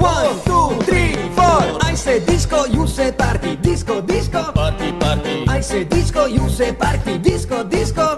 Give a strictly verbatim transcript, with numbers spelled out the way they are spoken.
One, two, three, four. I say disco, you say party. Disco, disco, Party, party. I say disco, you say party. Disco, disco.